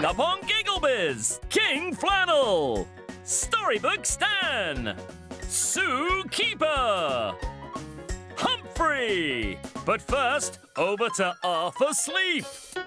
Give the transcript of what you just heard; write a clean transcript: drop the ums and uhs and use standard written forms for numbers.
Up on Gigglebiz, King Flannel, Storybook Stan, Sue Keeper, Humphrey. But first, over to Arthur Sleep.